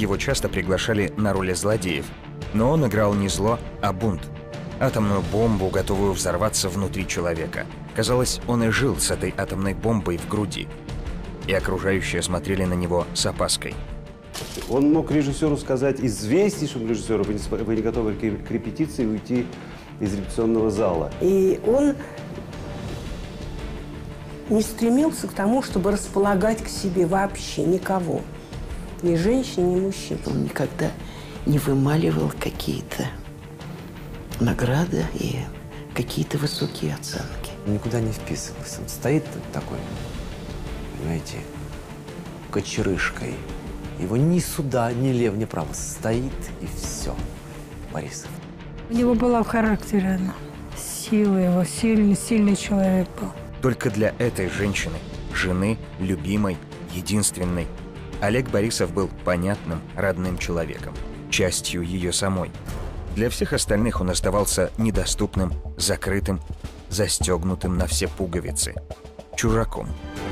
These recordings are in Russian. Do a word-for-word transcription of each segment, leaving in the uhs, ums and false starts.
Его часто приглашали на роли злодеев, но он играл не зло, а бунт. Атомную бомбу, готовую взорваться внутри человека. Казалось, он и жил с этой атомной бомбой в груди. И окружающие смотрели на него с Он мог режиссеру сказать, известнейшему режиссеру, вы не, вы не готовы к репетиции, уйти из репетиционного зала. И он не стремился к тому, чтобы располагать к себе вообще никого. Ни женщин, ни мужчин. Он никогда не вымаливал какие-то награды и какие-то высокие оценки. Никуда не вписывался. Он стоит такой, понимаете, кочерышкой. Его ни сюда, ни лево, ни право. Стоит и все. Борисов. У него была в характере она. Сила его, сильный, сильный человек был. Только для этой женщины, жены, любимой, единственной, Олег Борисов был понятным, родным человеком, частью ее самой. Для всех остальных он оставался недоступным, закрытым, застегнутым на все пуговицы, чужаком.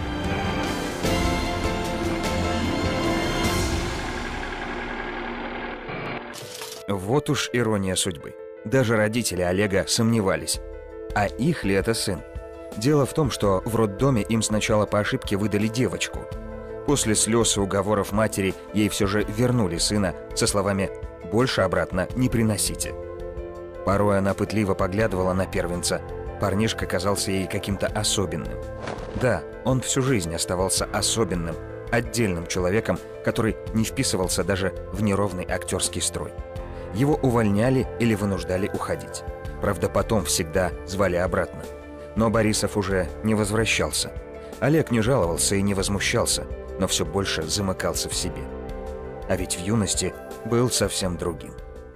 Вот уж ирония судьбы. Даже родители Олега сомневались. А их ли это сын? Дело в том, что в роддоме им сначала по ошибке выдали девочку. После слез и уговоров матери ей все же вернули сына со словами «больше обратно не приносите». Порой она пытливо поглядывала на первенца. Парнишка казался ей каким-то особенным. Да, он всю жизнь оставался особенным, отдельным человеком, который не вписывался даже в неровный актерский строй. Его увольняли или вынуждали уходить. Правда, потом всегда звали обратно. Но Борисов уже не возвращался. Олег не жаловался и не возмущался, но все больше замыкался в себе. А ведь в юности был совсем другим.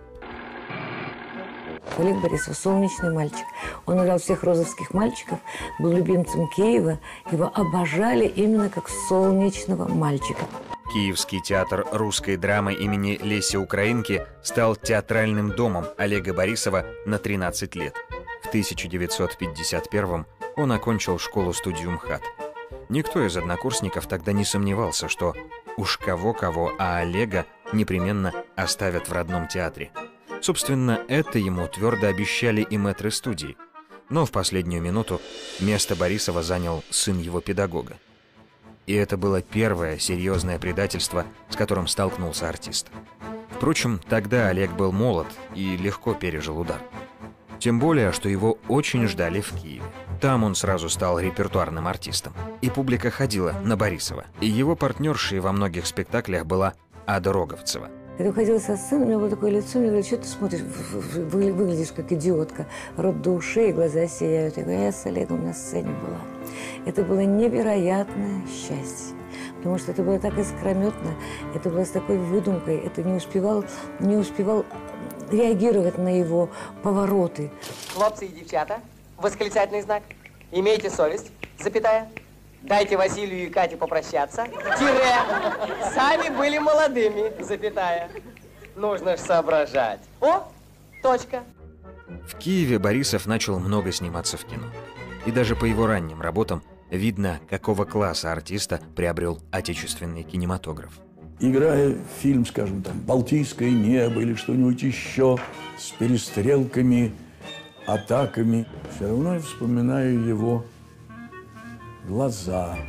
Олег Борисов – солнечный мальчик. Он играл всех розовских мальчиков, был любимцем Киева. Его обожали именно как солнечного мальчика. Киевский театр русской драмы имени Леси Украинки стал театральным домом Олега Борисова на тринадцать лет. В тысяча девятьсот пятьдесят первом он окончил школу-студию МХАТ. Никто из однокурсников тогда не сомневался, что уж кого-кого, а Олега непременно оставят в родном театре. Собственно, это ему твердо обещали и мэтры студии. Но в последнюю минуту место Борисова занял сын его педагога. И это было первое серьезное предательство, с которым столкнулся артист. Впрочем, тогда Олег был молод и легко пережил удар. Тем более, что его очень ждали в Киеве. Там он сразу стал репертуарным артистом. И публика ходила на Борисова. И его партнершей во многих спектаклях была Ада Роговцева. Когда уходила со сцены, у меня было такое лицо, мне говорят, что ты смотришь, вы, выглядишь как идиотка, рот до ушей, глаза сияют. Я говорю, я с Олегом на сцене была. Это было невероятное счастье, потому что это было так искрометно, это было с такой выдумкой, это не успевал, не успевал реагировать на его повороты. Хлопцы и девчата, восклицательный знак, имейте совесть, запятая. Дайте Василию и Кате попрощаться. Тире. Сами были молодыми. Запятая. Нужно ж соображать. О, точка. В Киеве Борисов начал много сниматься в кино. И даже по его ранним работам видно, какого класса артиста приобрел отечественный кинематограф. Играя фильм, скажем, там, «Балтийское небо» или что-нибудь еще с перестрелками, атаками, все равно я вспоминаю его глаза,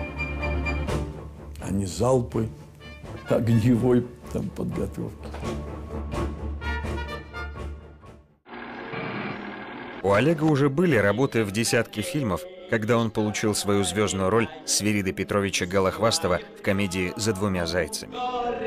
а не залпы огневой там подготовки. У Олега уже были работы в десятке фильмов, когда он получил свою звездную роль Свирида Петровича Голохвастова в комедии «За двумя зайцами».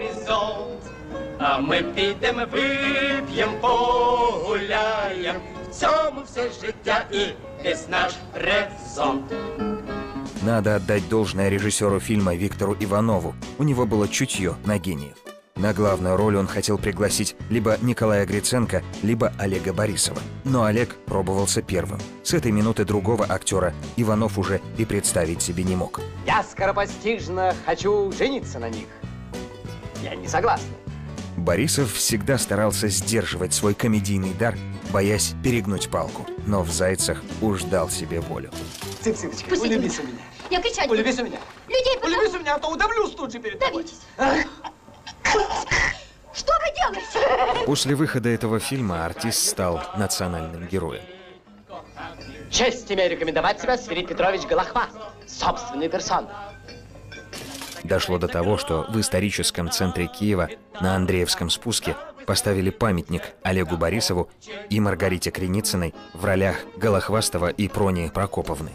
А мы підемо, вип'єм, погуляєм, в цьому все життя і весь наш резон. Надо отдать должное режиссеру фильма Виктору Иванову. У него было чутье на гениев. На главную роль он хотел пригласить либо Николая Гриценко, либо Олега Борисова. Но Олег пробовался первым. С этой минуты другого актера Иванов уже и представить себе не мог. Я скоропостижно хочу жениться на них. Я не согласна. Борисов всегда старался сдерживать свой комедийный дар, боясь перегнуть палку. Но в «Зайцах» уж дал себе волю. Цып-цыпочка, улюбись у меня. Я кричать Улюбись у меня. Людей, улюбись у меня, а то удавлюсь тут же перед тобой. Давитесь. Что вы делаете? После выхода этого фильма артист стал национальным героем. Честь имею рекомендовать себя, Свирид Петрович Голохваст, собственной персоной. Дошло до того, что в историческом центре Киева на Андреевском спуске поставили памятник Олегу Борисову и Маргарите Креницыной в ролях Голохвастова и Прони Прокоповны.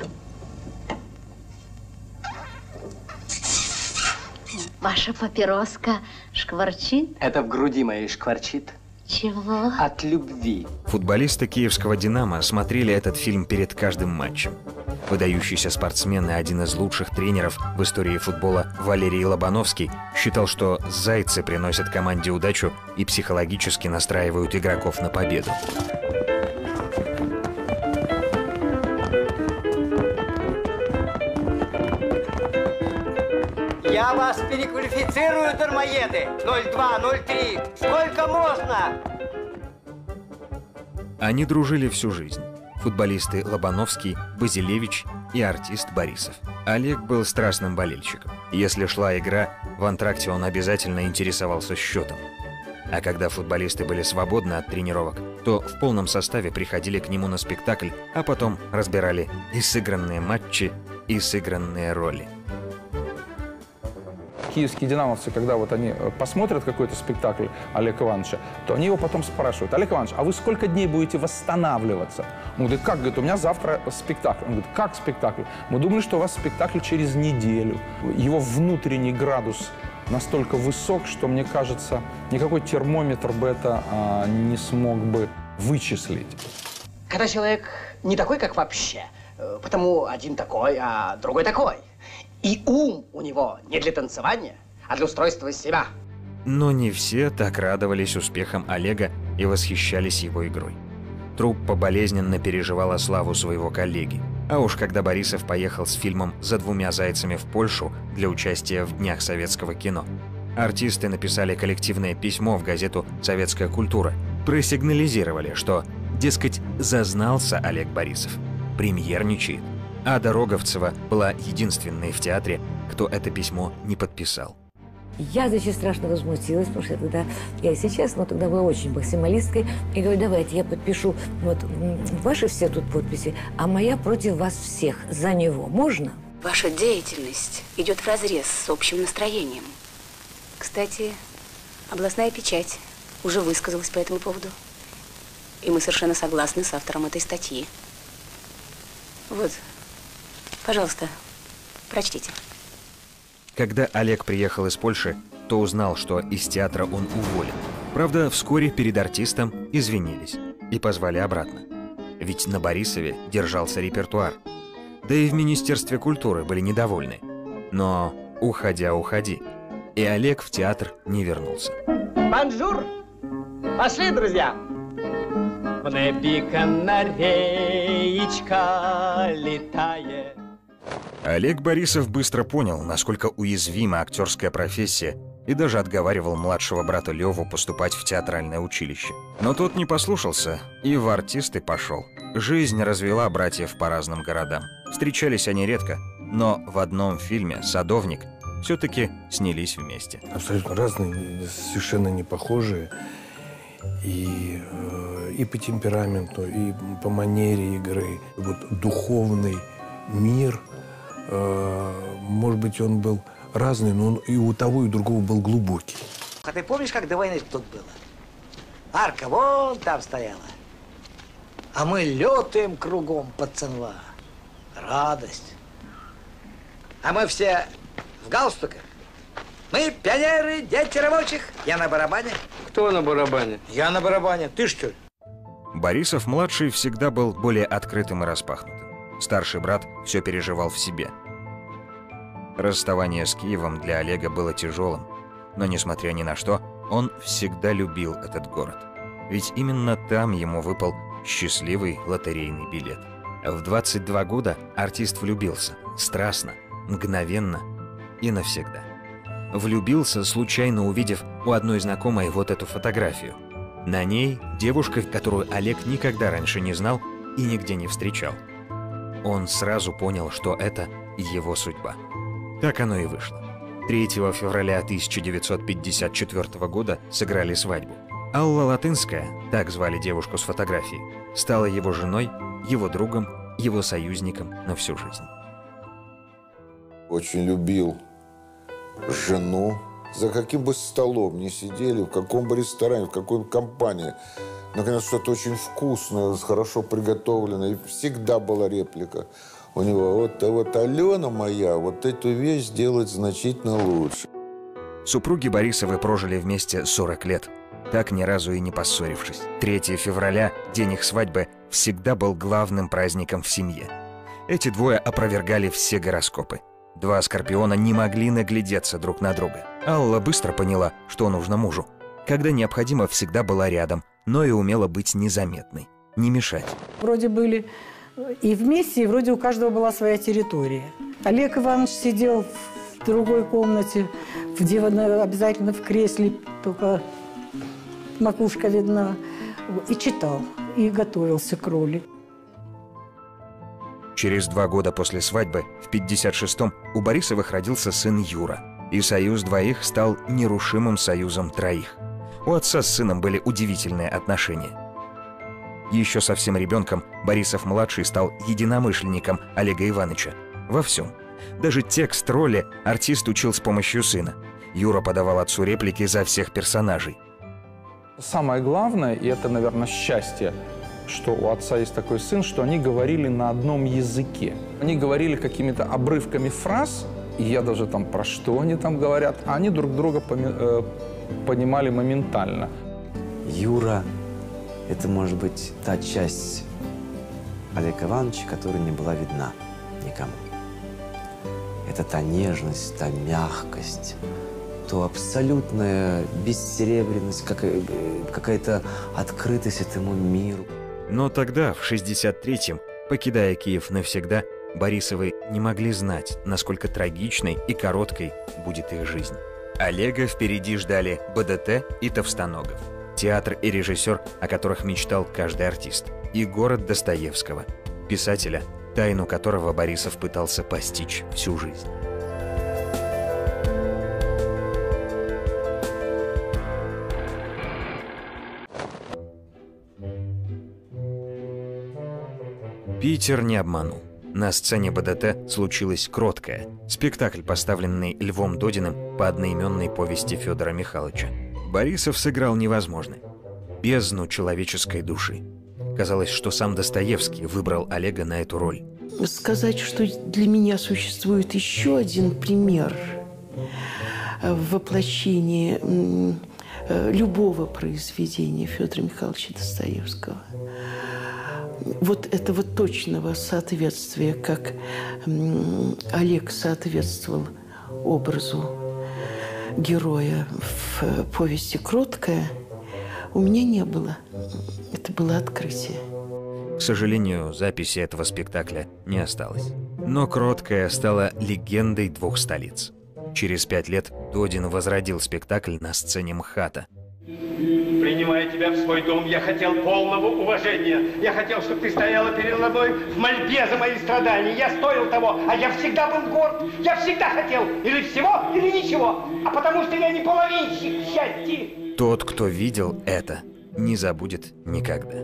Ваша папироска шкварчит? Это в груди моей шкварчит. Чего? От любви. Футболисты киевского «Динамо» смотрели этот фильм перед каждым матчем. Выдающийся спортсмен и один из лучших тренеров в истории футбола Валерий Лобановский считал, что зайцы приносят команде удачу и психологически настраивают игроков на победу. Я вас переквалифицирую, дармоеды! ноль два, ноль три! Сколько можно? Они дружили всю жизнь. Футболисты Лобановский, Базилевич и артист Борисов. Олег был страстным болельщиком. Если шла игра, в антракте он обязательно интересовался счетом. А когда футболисты были свободны от тренировок, то в полном составе приходили к нему на спектакль, а потом разбирали и сыгранные матчи, и сыгранные роли. Киевские динамовцы, когда вот они посмотрят какой-то спектакль Олега Ивановича, то они его потом спрашивают: Олег Иванович, а вы сколько дней будете восстанавливаться? Он говорит: как? Говорит, у меня завтра спектакль. Он говорит: как спектакль? Мы думали, что у вас спектакль через неделю. Его внутренний градус настолько высок, что, мне кажется, никакой термометр бы это а, не смог бы вычислить. Когда человек не такой, как вообще, потому один такой, а другой такой. И ум у него не для танцевания, а для устройства себя. Но не все так радовались успехам Олега и восхищались его игрой. Труппа болезненно переживала славу своего коллеги. А уж когда Борисов поехал с фильмом «За двумя зайцами» в Польшу для участия в Днях советского кино, артисты написали коллективное письмо в газету «Советская культура», просигнализировали, что, дескать, зазнался Олег Борисов, премьерничает. Ада Роговцева была единственной в театре, кто это письмо не подписал. Я, значит, страшно возмутилась, потому что я тогда, я и сейчас, но тогда была очень максималисткой. И говорю: давайте я подпишу вот ваши все тут подписи, а моя против вас всех, за него. Можно? Ваша деятельность идет вразрез с общим настроением. Кстати, областная печать уже высказалась по этому поводу. И мы совершенно согласны с автором этой статьи. Вот. Пожалуйста, прочтите. Когда Олег приехал из Польши, то узнал, что из театра он уволен. Правда, вскоре перед артистом извинились и позвали обратно. Ведь на Борисове держался репертуар. Да и в Министерстве культуры были недовольны. Но уходя, уходи. И Олег в театр не вернулся. Бонжур! Пошли, друзья! В небе канареечка летает. Олег Борисов быстро понял, насколько уязвима актерская профессия, и даже отговаривал младшего брата Леву поступать в театральное училище. Но тот не послушался и в артисты пошел. Жизнь развела братьев по разным городам. Встречались они редко, но в одном фильме «Садовник» все-таки снялись вместе. Абсолютно разные, совершенно не похожие. И, и по темпераменту, и по манере игры. Вот духовный мир, может быть, он был разный, но он и у того, и у другого был глубокий. А ты помнишь, как до войны тут было? Арка вон там стояла. А мы летаем кругом под Цинва. Радость. А мы все в галстуках. Мы пионеры, дети рабочих. Я на барабане. Кто на барабане? Я на барабане. Ты что ли? Борисов-младший всегда был более открытым и распахнутым. Старший брат все переживал в себе. Расставание с Киевом для Олега было тяжелым, но, несмотря ни на что, он всегда любил этот город. Ведь именно там ему выпал счастливый лотерейный билет. В двадцать два года артист влюбился, страстно, мгновенно и навсегда. Влюбился, случайно увидев у одной знакомой вот эту фотографию. На ней девушка, которую Олег никогда раньше не знал и нигде не встречал. Он сразу понял, что это его судьба. Так оно и вышло. третьего февраля тысяча девятьсот пятьдесят четвёртого года сыграли свадьбу. Алла Латынская, так звали девушку с фотографией, стала его женой, его другом, его союзником на всю жизнь. Очень любил жену. За каким бы столом ни сидели, в каком бы ресторане, в какой бы компании, наконец, что-то очень вкусное, хорошо приготовленное. И всегда была реплика у него: вот, а вот Алена моя вот эту вещь делает значительно лучше. Супруги Борисовы прожили вместе сорок лет, так ни разу и не поссорившись. третьего февраля, день их свадьбы, всегда был главным праздником в семье. Эти двое опровергали все гороскопы. Два скорпиона не могли наглядеться друг на друга. Алла быстро поняла, что нужно мужу. Когда необходимо, всегда была рядом, но и умела быть незаметной, не мешать. Вроде были и вместе, и вроде у каждого была своя территория. Олег Иванович сидел в другой комнате, где обязательно в кресле, только макушка видна, и читал, и готовился к роли. Через два года после свадьбы, в пятьдесят шестом, у Борисовых родился сын Юра. И союз двоих стал нерушимым союзом троих. У отца с сыном были удивительные отношения. Еще совсем ребенком Борисов-младший стал единомышленником Олега Ивановича. Во всем. Даже текст роли артист учил с помощью сына. Юра подавал отцу реплики за всех персонажей. Самое главное, и это, наверное, счастье, что у отца есть такой сын, что они говорили на одном языке. Они говорили какими-то обрывками фраз, и я даже там, про что они там говорят, а они друг друга поми- э, понимали моментально. Юра – это, может быть, та часть Олега Ивановича, которая не была видна никому. Это та нежность, та мягкость, то абсолютная бессеребренность, какая-то открытость этому миру. Но тогда, в шестьдесят третьем, покидая Киев навсегда, Борисовы не могли знать, насколько трагичной и короткой будет их жизнь. Олега впереди ждали БДТ и Товстоногов, театр и режиссер, о которых мечтал каждый артист, и город Достоевского, писателя, тайну которого Борисов пытался постичь всю жизнь. Питер не обманул. На сцене БДТ случилось «Кроткое», спектакль, поставленный Львом Додиным по одноименной повести Федора Михайловича. Борисов сыграл невозможное – бездну человеческой души. Казалось, что сам Достоевский выбрал Олега на эту роль. Сказать, что для меня существует еще один пример воплощения любого произведения Федора Михайловича Достоевского. Вот этого точного соответствия, как Олег соответствовал образу героя в повести «Кроткое», у меня не было. Это было открытие. К сожалению, записи этого спектакля не осталось. Но «Кроткое» стало легендой двух столиц. Через пять лет Додин возродил спектакль на сцене МХАТа. Принимая тебя в свой дом, я хотел полного уважения. Я хотел, чтобы ты стояла передо мной в мольбе за мои страдания. Я стоил того, а я всегда был горд. Я всегда хотел или всего, или ничего. А потому что я не половинщик счастья. Тот, кто видел это, не забудет никогда.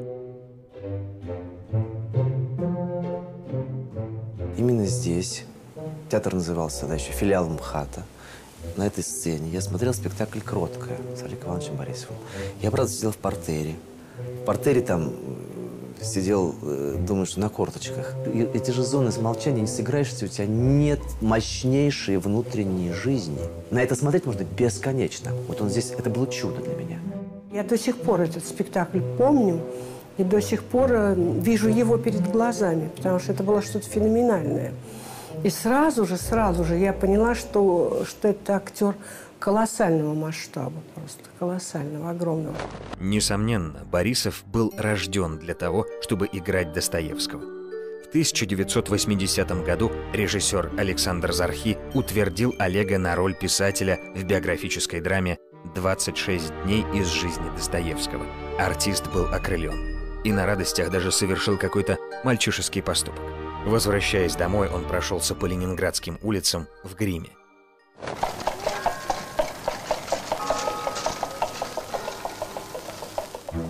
Именно здесь, театр назывался тогда еще филиал МХАТа, на этой сцене я смотрел спектакль «Кроткое» с Олегом Ивановичем Борисовым. Я, правда, сидел в партере. В партере там сидел, думаю, что на корточках. И эти же зоны молчания не сыграешься, у тебя нет мощнейшей внутренней жизни. На это смотреть можно бесконечно. Вот он здесь, это было чудо для меня. Я до сих пор этот спектакль помню. И до сих пор вижу его перед глазами, потому что это было что-то феноменальное. И сразу же, сразу же я поняла, что, что это актер колоссального масштаба, просто колоссального, огромного. Несомненно, Борисов был рожден для того, чтобы играть Достоевского. В тысяча девятьсот восьмидесятом году режиссер Александр Зархи утвердил Олега на роль писателя в биографической драме «двадцать шесть дней из жизни Достоевского». Артист был окрылен и на радостях даже совершил какой-то мальчишеский поступок. Возвращаясь домой, он прошелся по ленинградским улицам в гриме.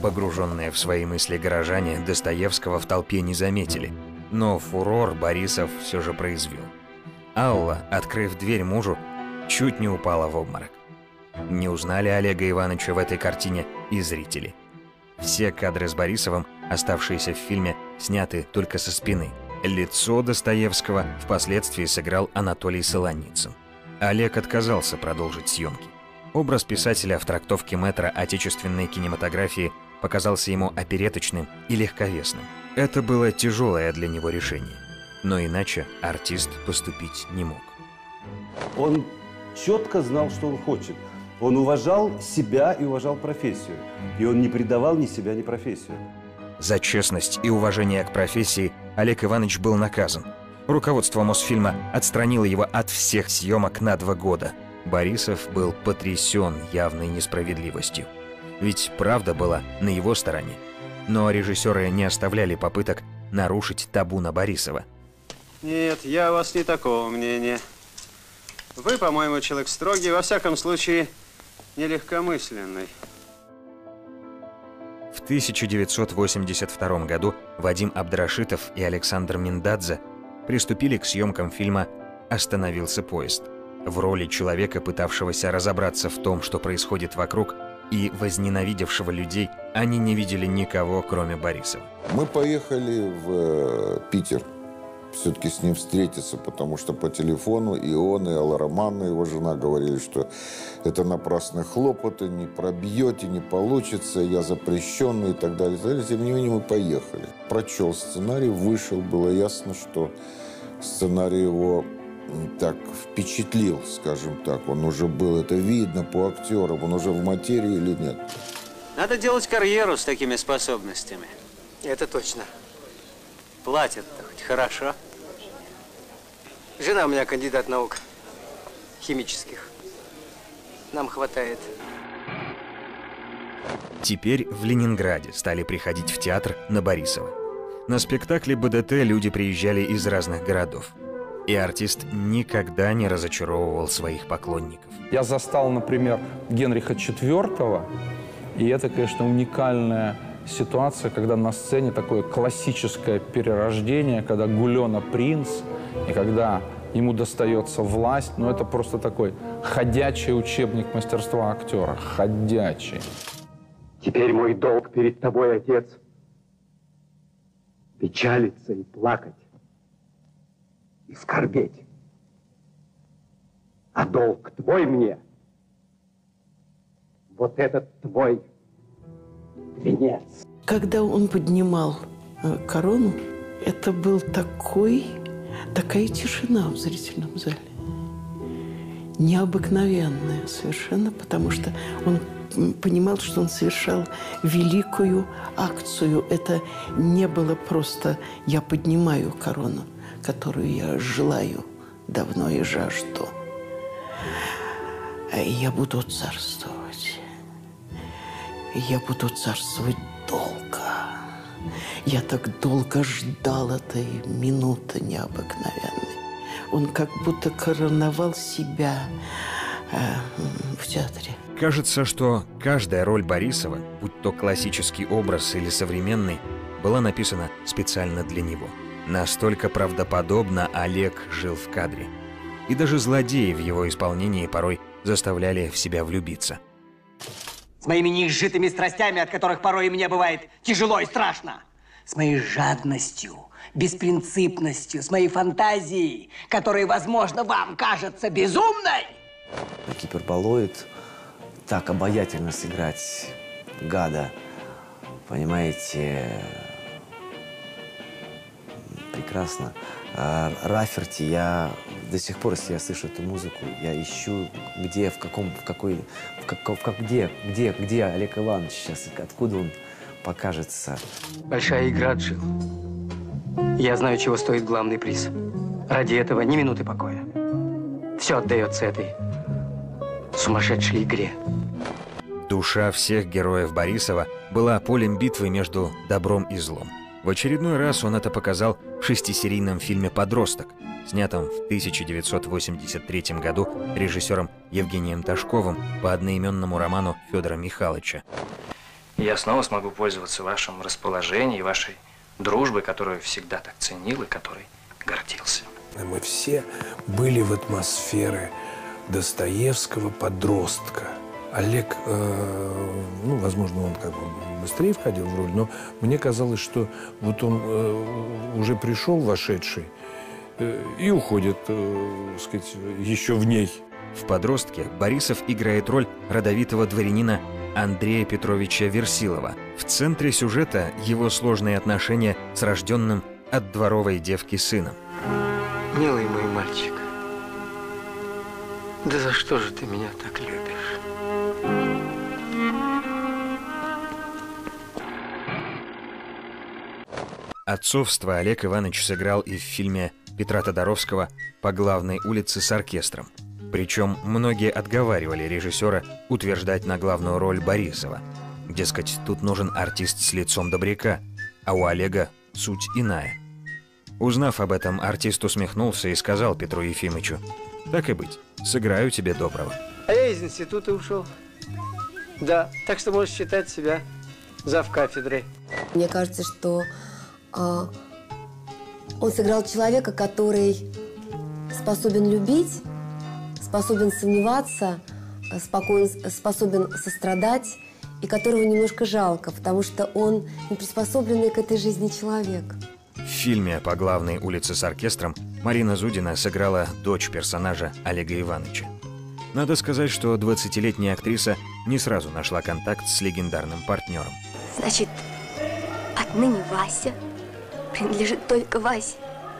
Погруженные в свои мысли горожане Достоевского в толпе не заметили, но фурор Борисов все же произвел. Алла, открыв дверь мужу, чуть не упала в обморок. Не узнали Олега Ивановича в этой картине и зрители. Все кадры с Борисовым, оставшиеся в фильме, сняты только со спины. Лицо Достоевского впоследствии сыграл Анатолий Солоницын. Олег отказался продолжить съемки. Образ писателя в трактовке мэтра отечественной кинематографии показался ему опереточным и легковесным. Это было тяжелое для него решение. Но иначе артист поступить не мог. Он четко знал, что он хочет. Он уважал себя и уважал профессию. И он не предавал ни себя, ни профессию. За честность и уважение к профессии Олег Иванович был наказан. Руководство Мосфильма отстранило его от всех съемок на два года. Борисов был потрясен явной несправедливостью. Ведь правда была на его стороне. Но режиссеры не оставляли попыток нарушить табу на Борисова. Нет, я у вас не такого мнения. Вы, по-моему, человек строгий, во всяком случае, нелегкомысленный. В тысяча девятьсот восемьдесят втором году Вадим Абдрашитов и Александр Миндадзе приступили к съемкам фильма «Остановился поезд». В роли человека, пытавшегося разобраться в том, что происходит вокруг, и возненавидевшего людей, они не видели никого, кроме Борисова. Мы поехали в Питер все-таки с ним встретиться, потому что по телефону и он, и Алла Романовна, его жена, говорили, что это напрасные хлопоты, не пробьете, не получится, я запрещенный и так далее. Тем не менее, мы поехали. Прочел сценарий, вышел, было ясно, что сценарий его так впечатлил, скажем так. Он уже был, это видно по актерам, он уже в материи или нет. Надо делать карьеру с такими способностями. Это точно. Платят-то хоть хорошо. Жена у меня кандидат наук химических. Нам хватает. Теперь в Ленинграде стали приходить в театр на Борисова. На спектакли БДТ люди приезжали из разных городов. И артист никогда не разочаровывал своих поклонников. Я застал, например, Генриха четвёртого, и это, конечно, уникальная ситуация, когда на сцене такое классическое перерождение, когда Гулёна принц, и когда ему достается власть, ну это просто такой ходячий учебник мастерства актера, ходячий. Теперь мой долг перед тобой, отец, печалиться и плакать, и скорбеть. А долг твой мне, вот этот твой венец. Когда он поднимал э, корону, это был такой, такая тишина в зрительном зале. Необыкновенная совершенно, потому что он понимал, что он совершал великую акцию. Это не было просто «я поднимаю корону», которую я желаю давно и жажду. Я буду царствовать. Я буду царствовать долго. Я так долго ждал этой минуты необыкновенной. Он как будто короновал себя э, в театре. Кажется, что каждая роль Борисова, будь то классический образ или современный, была написана специально для него. Настолько правдоподобно Олег жил в кадре. И даже злодеи в его исполнении порой заставляли в себя влюбиться. С моими неизжитыми страстями, от которых порой мне бывает тяжело и страшно. С моей жадностью, беспринципностью, с моей фантазией, которая, возможно, вам кажется безумной. Гиперболоид так обаятельно сыграть гада, понимаете, прекрасно. А Раферти, я до сих пор, если я слышу эту музыку, я ищу, где, в каком, в какой, в каком, в как, где, где, где Олег Иванович сейчас, откуда он покажется. Большая игра, Джил. Я знаю, чего стоит главный приз. Ради этого ни минуты покоя. Все отдается этой сумасшедшей игре. Душа всех героев Борисова была полем битвы между добром и злом. В очередной раз он это показал в шестисерийном фильме «Подросток», снятом в тысяча девятьсот восемьдесят третьем году режиссером Евгением Ташковым по одноименному роману Федора Михайловича. И я снова смогу пользоваться вашим расположением и вашей дружбой, которую всегда так ценил и которой гордился. Мы все были в атмосфере Достоевского подростка. Олег, э, ну, возможно, он как бы быстрее входил в роль, но мне казалось, что вот он э, уже пришел вошедший э, и уходит, э, так сказать, еще в ней. В «Подростке» Борисов играет роль родовитого дворянина Андрея Петровича Версилова. В центре сюжета его сложные отношения с рожденным от дворовой девки сыном. Милый мой мальчик, да за что же ты меня так любишь? Отцовство Олег Иванович сыграл и в фильме Петра Тодоровского «По главной улице с оркестром». Причем многие отговаривали режиссера утверждать на главную роль Борисова. Дескать, тут нужен артист с лицом добряка, а у Олега суть иная. Узнав об этом, артист усмехнулся и сказал Петру Ефимовичу: «Так и быть, сыграю тебе доброго». А я из института ушел. Да, так что можешь считать себя завкафедрой. Мне кажется, что а, он сыграл человека, который способен любить, способен сомневаться, спокоен, способен сострадать, и которого немножко жалко, потому что он не приспособленный к этой жизни человек. В фильме «По главной улице с оркестром» Марина Зудина сыграла дочь персонажа Олега Ивановича. Надо сказать, что двадцатилетняя актриса не сразу нашла контакт с легендарным партнером. Значит, отныне Вася принадлежит только Васе.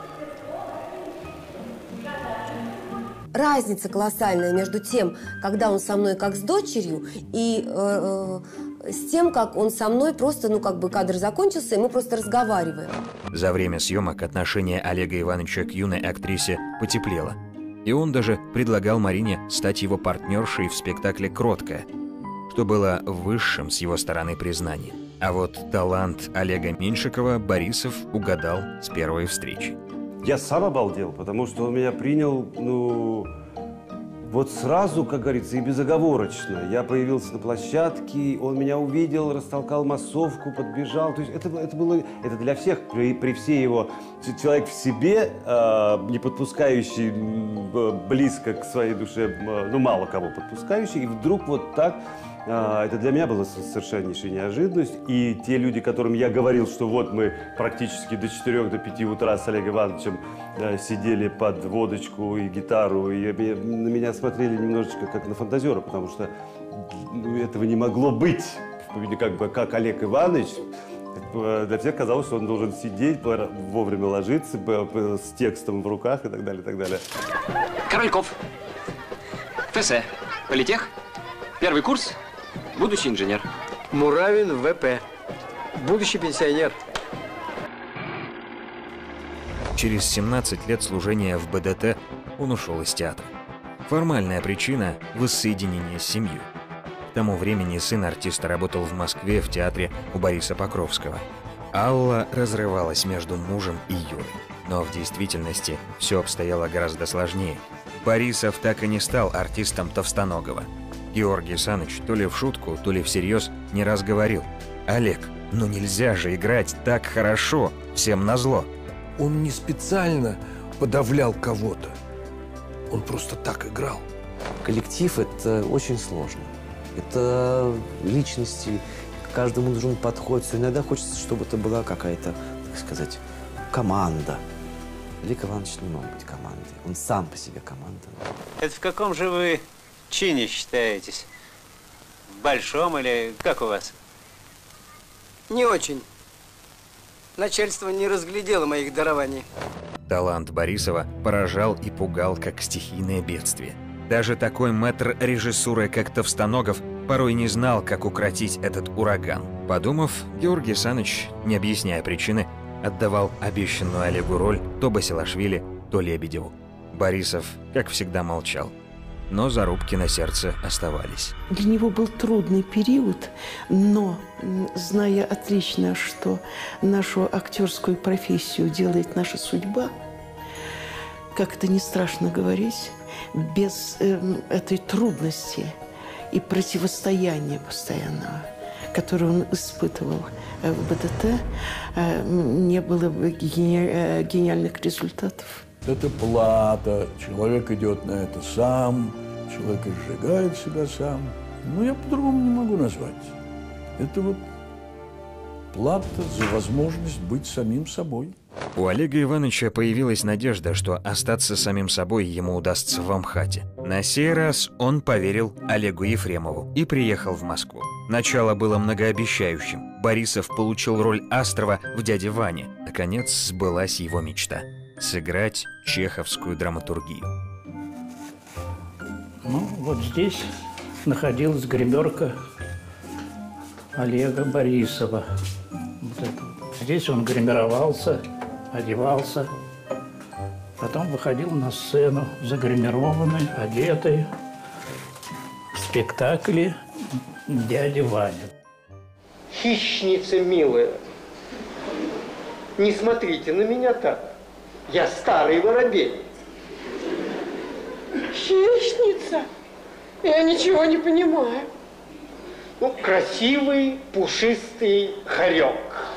Разница колоссальная между тем, когда он со мной как с дочерью, и э, э, с тем, как он со мной просто, ну, как бы кадр закончился, и мы просто разговариваем. За время съемок отношение Олега Ивановича к юной актрисе потеплело. И он даже предлагал Марине стать его партнершей в спектакле «Кроткая», что было высшим с его стороны признанием. А вот талант Олега Меньшикова Борисов угадал с первой встречи. Я сам обалдел, потому что он меня принял, ну, вот сразу, как говорится, и безоговорочно. Я появился на площадке, он меня увидел, растолкал массовку, подбежал. То есть это, это было, это для всех, при, при всей его, человек в себе, э, не подпускающий близко к своей душе, э, ну, мало кого подпускающий, и вдруг вот так. Это для меня была совершеннейшая неожиданность. И те люди, которым я говорил, что вот мы практически до четырёх, до пяти утра с Олегом Ивановичем да, сидели под водочку и гитару, и на меня смотрели немножечко как на фантазера, потому что ну, этого не могло быть. Как бы как Олег Иванович, для всех казалось, что он должен сидеть, вовремя ложиться, с текстом в руках и так далее, и так далее. Корольков, ФС, политех, первый курс. Будущий инженер. Муравин ВП. Будущий пенсионер. Через семнадцать лет служения в БДТ он ушел из театра. Формальная причина – воссоединение с семьей. К тому времени сын артиста работал в Москве в театре у Бориса Покровского. Алла разрывалась между мужем и Юрой. Но в действительности все обстояло гораздо сложнее. Борисов так и не стал артистом Товстоногова. Георгий Саныч то ли в шутку, то ли всерьез не раз говорил: «Олег, ну нельзя же играть так хорошо, всем назло». Он не специально подавлял кого-то, он просто так играл. Коллектив – это очень сложно. Это личности, к каждому нужен подход. Иногда хочется, чтобы это была какая-то, так сказать, команда. Олег Иванович не мог быть командой, он сам по себе команда. Это в каком же вы чине считаетесь? В большом или как у вас? Не очень. Начальство не разглядело моих дарований. Талант Борисова поражал и пугал, как стихийное бедствие. Даже такой мэтр режиссуры, как Товстоногов, порой не знал, как укротить этот ураган. Подумав, Георгий Саныч, не объясняя причины, отдавал обещанную Олегу роль то Басилашвили, то Лебедеву. Борисов, как всегда, молчал. Но зарубки на сердце оставались. Для него был трудный период, но, зная отлично, что нашу актерскую профессию делает наша судьба, как это не страшно говорить, без э, этой трудности и противостояния постоянного, который он испытывал в БДТ, не было бы гениальных результатов. Это плата. Человек идет на это сам, человек изжигает себя сам. Но я по-другому не могу назвать. Это вот плата за возможность быть самим собой. У Олега Ивановича появилась надежда, что остаться самим собой ему удастся в Амхате. На сей раз он поверил Олегу Ефремову и приехал в Москву. Начало было многообещающим. Борисов получил роль Астрова в «Дяде Ване». Наконец сбылась его мечта – сыграть чеховскую драматургию. Ну, вот здесь находилась гримерка Олега Борисова. Вот это. Здесь он гримировался, одевался, потом выходил на сцену загримированный, одетый, в спектакле «Дядя Ваня». Хищница милая, не смотрите на меня так, я старый воробей. Хищница? Я ничего не понимаю. Ну, красивый, пушистый хорек.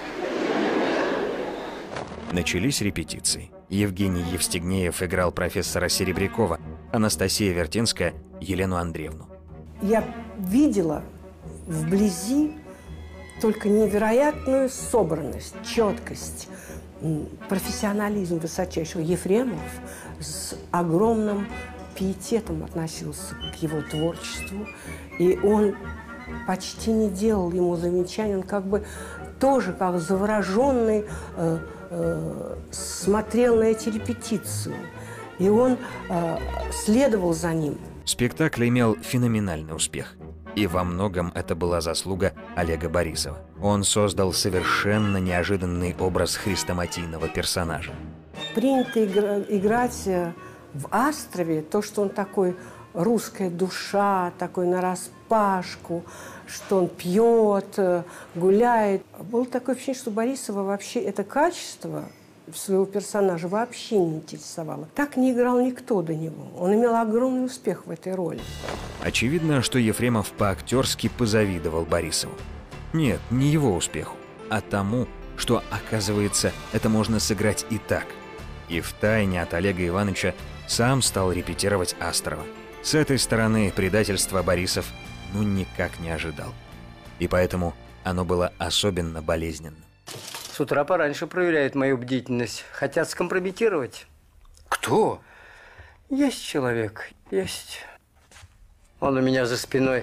Начались репетиции. Евгений Евстигнеев играл профессора Серебрякова, Анастасия Вертинская – Елену Андреевну. Я видела вблизи только невероятную собранность, четкость, профессионализм высочайшего. Ефремов с огромным пиететом относился к его творчеству, и он почти не делал ему замечаний, он как бы тоже, как завороженный, э, э, смотрел на эти репетиции, и он э, следовал за ним. Спектакль имел феноменальный успех, и во многом это была заслуга Олега Борисова. Он создал совершенно неожиданный образ хрестоматийного персонажа. Принято игра играть в Астрове то, что он такой русская душа, такой нараспашку, что он пьет, гуляет. Было такое впечатление, что Борисова вообще это качество своего персонажа вообще не интересовало. Так не играл никто до него. Он имел огромный успех в этой роли. Очевидно, что Ефремов по-актерски позавидовал Борисову. Нет, не его успеху, а тому, что, оказывается, это можно сыграть и так. И втайне от Олега Ивановича сам стал репетировать Астрова. С этой стороны предательства Борисов ну никак не ожидал. И поэтому оно было особенно болезненным. С утра пораньше проверяют мою бдительность. Хотят скомпрометировать. Кто? Есть человек, есть. Он у меня за спиной.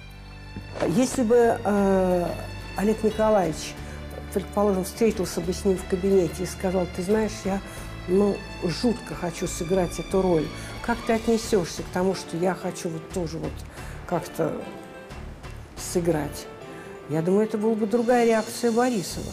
Если бы э, Олег Николаевич, предположим, встретился бы с ним в кабинете и сказал: ты знаешь, я ну, жутко хочу сыграть эту роль. Как ты отнесешься к тому, что я хочу вот тоже вот как-то сыграть? Я думаю, это была бы другая реакция Борисова.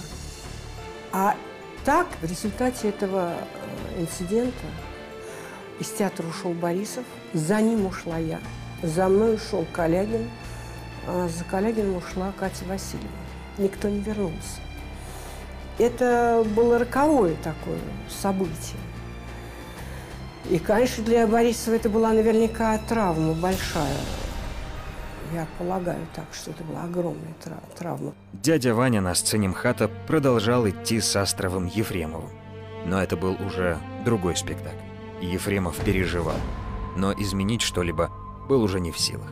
А так, в результате этого инцидента из театра ушел Борисов, за ним ушла я, за мной ушел Калягин, а за Калягином ушла Катя Васильева. Никто не вернулся. Это было роковое такое событие. И, конечно, для Борисова это была наверняка травма большая. Я полагаю так, что это была огромная травма. Дядя Ваня на сцене МХАТа продолжал идти с Астровым Ефремовым. Но это был уже другой спектакль. Ефремов переживал. Но изменить что-либо был уже не в силах.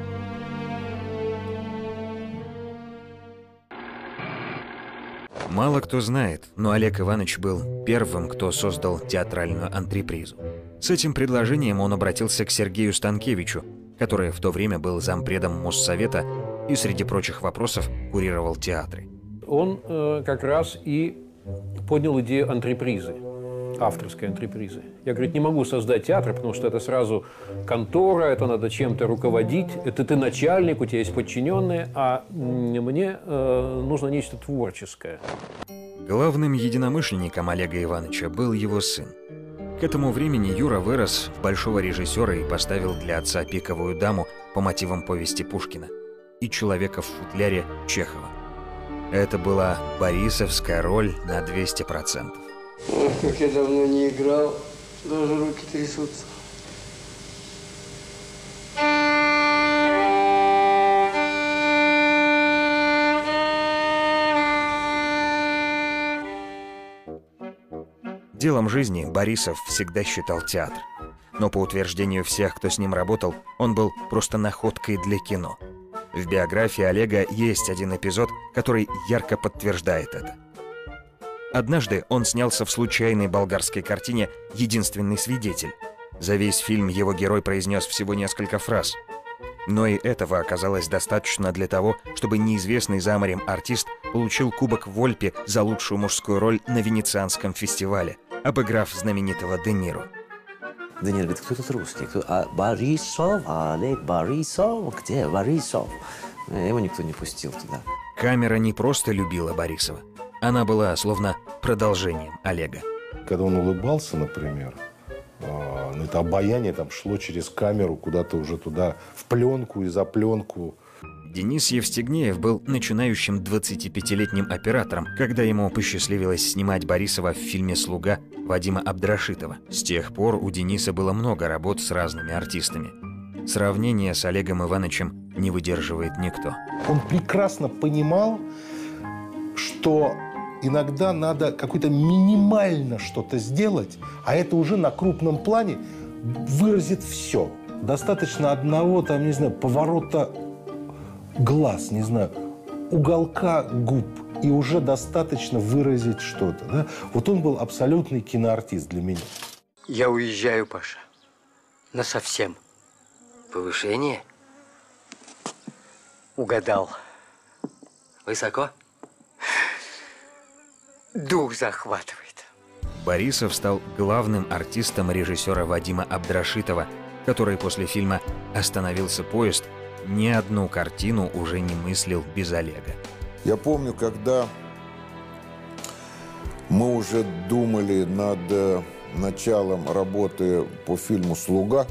Мало кто знает, но Олег Иванович был первым, кто создал театральную антрепризу. С этим предложением он обратился к Сергею Станкевичу, который в то время был зампредом Моссовета и, среди прочих вопросов, курировал театры. Он э, как раз и поднял идею антрепризы, авторской антрепризы. Я, говорит, не могу создать театр, потому что это сразу контора, это надо чем-то руководить, это ты начальник, у тебя есть подчиненные, а мне э, нужно нечто творческое. Главным единомышленником Олега Ивановича был его сын. К этому времени Юра вырос в большого режиссера и поставил для отца «Пиковую даму» по мотивам повести Пушкина и «Человека в футляре» Чехова. Это была борисовская роль на двести процентов. Ох, как я давно не играл, даже руки трясутся. Делом жизни Борисов всегда считал театр. Но по утверждению всех, кто с ним работал, он был просто находкой для кино. В биографии Олега есть один эпизод, который ярко подтверждает это. Однажды он снялся в случайной болгарской картине «Единственный свидетель». За весь фильм его герой произнес всего несколько фраз. Но и этого оказалось достаточно для того, чтобы неизвестный за морем артист получил кубок Вольпи за лучшую мужскую роль на Венецианском фестивале, обыграв знаменитого Де Ниро. Де Ниро говорит, кто тут русский? Кто? А, Борисов, Олег Борисов, где Борисов? Его никто не пустил туда. Камера не просто любила Борисова. Она была словно продолжением Олега. Когда он улыбался, например, это обаяние там шло через камеру куда-то уже туда, в пленку и за пленку. Денис Евстигнеев был начинающим двадцатипятилетним оператором, когда ему посчастливилось снимать Борисова в фильме «Слуга» Вадима Абдрашитова. С тех пор у Дениса было много работ с разными артистами. Сравнение с Олегом Ивановичем не выдерживает никто. Он прекрасно понимал, что иногда надо какое-то минимально что-то сделать, а это уже на крупном плане выразит все. Достаточно одного, там, не знаю, поворота глаз, не знаю, уголка губ, и уже достаточно выразить что-то. Да? Вот он был абсолютный киноартист для меня. Я уезжаю, Паша. Насовсем. Повышение? Угадал. Высоко? Дух захватывает. Борисов стал главным артистом режиссера Вадима Абдрашитова, который после фильма «Остановился поезд» ни одну картину уже не мыслил без Олега. Я помню, когда мы уже думали над э, началом работы по фильму «Слуга»,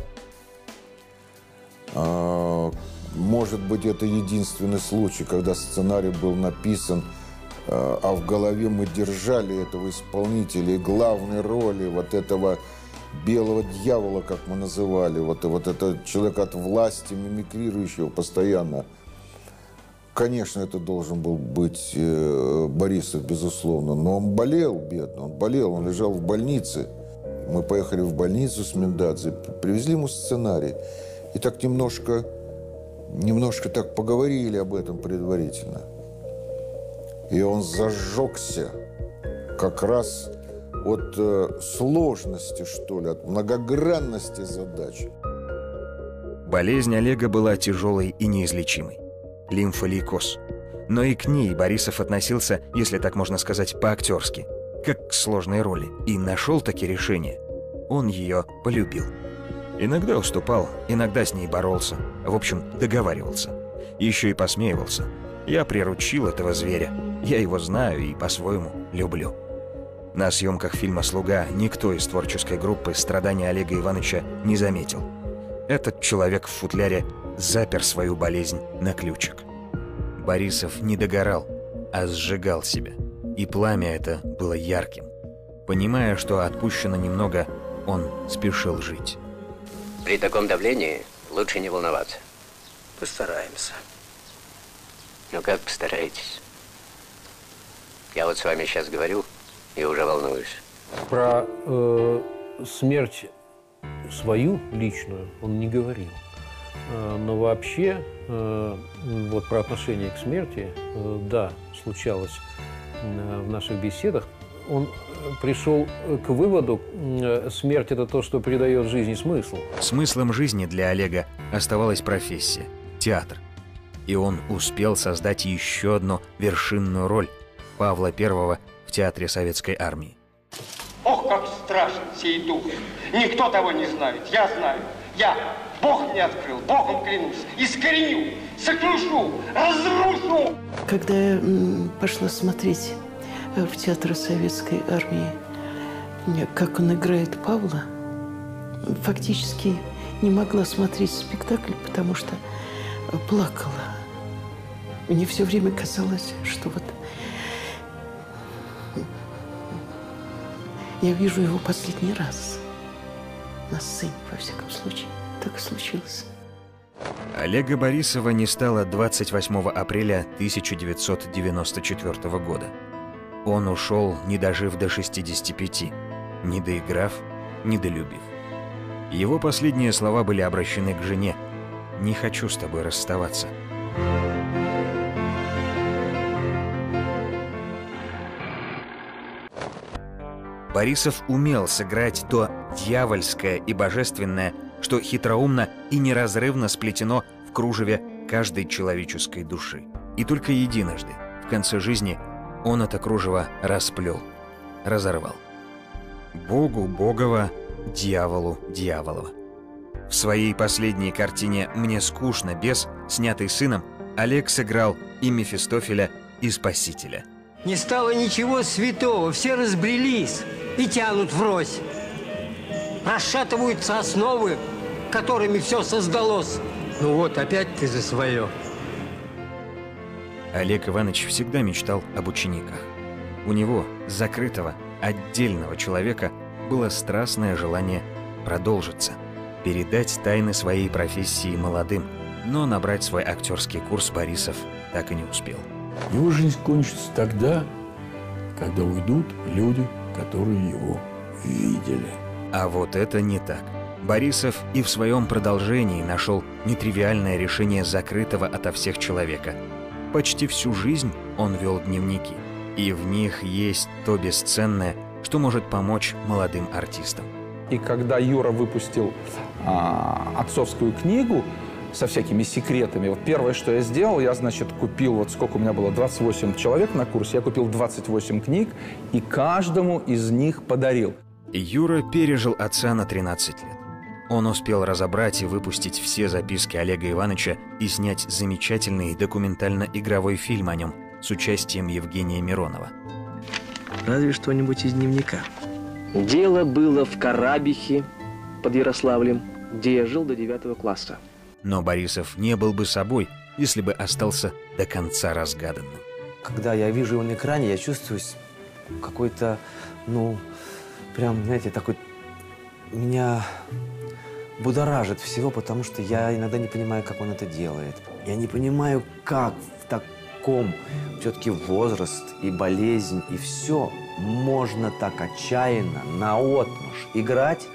э, может быть, это единственный случай, когда сценарий был написан, э, а в голове мы держали этого исполнителя и главной роли вот этого белого дьявола, как мы называли, вот, вот это человек от власти, мимикрирующего постоянно. Конечно, это должен был быть э, Борисов, безусловно, но он болел, бедно, он болел, он лежал в больнице. Мы поехали в больницу с Мендадзе, привезли ему сценарий, и так немножко, немножко так поговорили об этом предварительно. И он зажегся как раз от э, сложности, что ли, от многогранности задач. Болезнь Олега была тяжелой и неизлечимой. Лимфолейкоз. Но и к ней Борисов относился, если так можно сказать, по-актерски, как к сложной роли, и нашел таки решение. Он ее полюбил. Иногда уступал, иногда с ней боролся, в общем, договаривался. Еще и посмеивался. Я приручил этого зверя, я его знаю и по-своему люблю. На съемках фильма «Слуга» никто из творческой группы страдания Олега Ивановича не заметил. Этот человек в футляре запер свою болезнь на ключик. Борисов не догорал, а сжигал себя. И пламя это было ярким. Понимая, что отпущено немного, он спешил жить. При таком давлении лучше не волноваться. Постараемся. Ну как постараетесь? Я вот с вами сейчас говорю и уже волнуюсь. Про э, смерть свою личную он не говорил. Э, но вообще, э, вот про отношение к смерти, э, да, случалось э, в наших беседах. Он пришел к выводу, э, смерть – это то, что придает жизни смысл. Смыслом жизни для Олега оставалась профессия – театр. И он успел создать еще одну вершинную роль – Павла Первого в театре Советской Армии. Ох, как страшен сей дух! Никто того не знает, я знаю. Я, Бог мне открыл, Богом клянусь, искореню, сокрушу, разрушу! Когда я пошла смотреть в театр Советской Армии, как он играет Павла, фактически не могла смотреть спектакль, потому что плакала. Мне все время казалось, что вот я вижу его последний раз на сцене, во всяком случае. Так и случилось. Олега Борисова не стало двадцать восьмого апреля тысяча девятьсот девяносто четвёртого года. Он ушел, не дожив до шестидесяти пяти. не доиграв, не долюбив. Его последние слова были обращены к жене: «Не хочу с тобой расставаться». Борисов умел сыграть то дьявольское и божественное, что хитроумно и неразрывно сплетено в кружеве каждой человеческой души. И только единожды, в конце жизни, он это кружево расплел, разорвал. Богу Богова, дьяволу Дьяволова. В своей последней картине «Мне скучно, бес», снятой сыном, Олег сыграл и Мефистофеля, и Спасителя. Не стало ничего святого, все разбрелись и тянут врозь. Расшатываются основы, которыми все создалось. Ну вот, опять ты за свое. Олег Иванович всегда мечтал об учениках. У него, закрытого, отдельного человека, было страстное желание продолжиться, передать тайны своей профессии молодым, но набрать свой актерский курс Борисов так и не успел. Его жизнь кончится тогда, когда уйдут люди, которые его видели. А вот это не так. Борисов и в своем продолжении нашел нетривиальное решение закрытого ото всех человека. Почти всю жизнь он вел дневники, и в них есть то бесценное, что может помочь молодым артистам. И когда Юра выпустил а, отцовскую книгу со всякими секретами, вот первое, что я сделал, я, значит, купил, вот сколько у меня было, двадцать восемь человек на курсе, я купил двадцать восемь книг и каждому из них подарил. Юра пережил отца на тринадцать лет. Он успел разобрать и выпустить все записки Олега Ивановича и снять замечательный документально-игровой фильм о нем с участием Евгения Миронова. Разве что-нибудь из дневника. Дело было в Карабихе под Ярославлем, где я жил до девятого класса. Но Борисов не был бы собой, если бы остался до конца разгаданным. Когда я вижу его на экране, я чувствую какой-то, ну, прям, знаете, такой... Меня будоражит всего, потому что я иногда не понимаю, как он это делает. Я не понимаю, как в таком все-таки возраст и болезнь, и все можно так отчаянно, наотмашь играть.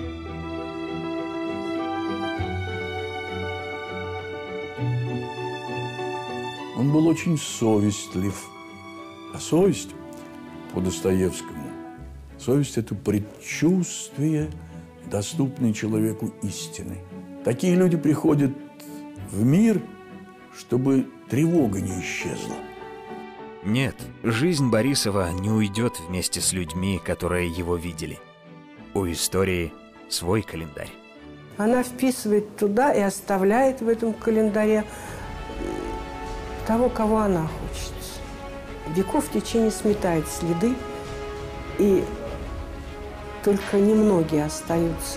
Он был очень совестлив. А совесть по Достоевскому, совесть – это предчувствие, доступной человеку истины. Такие люди приходят в мир, чтобы тревога не исчезла. Нет, жизнь Борисова не уйдет вместе с людьми, которые его видели. У истории свой календарь. Она вписывает туда и оставляет в этом календаре того, кого она хочет. Веков в течение сметает следы, и только немногие остаются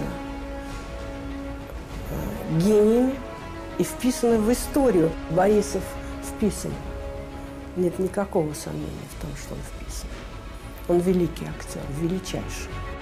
гениями и вписаны в историю. Борисов вписан. Нет никакого сомнения в том, что он вписан. Он великий актер, величайший.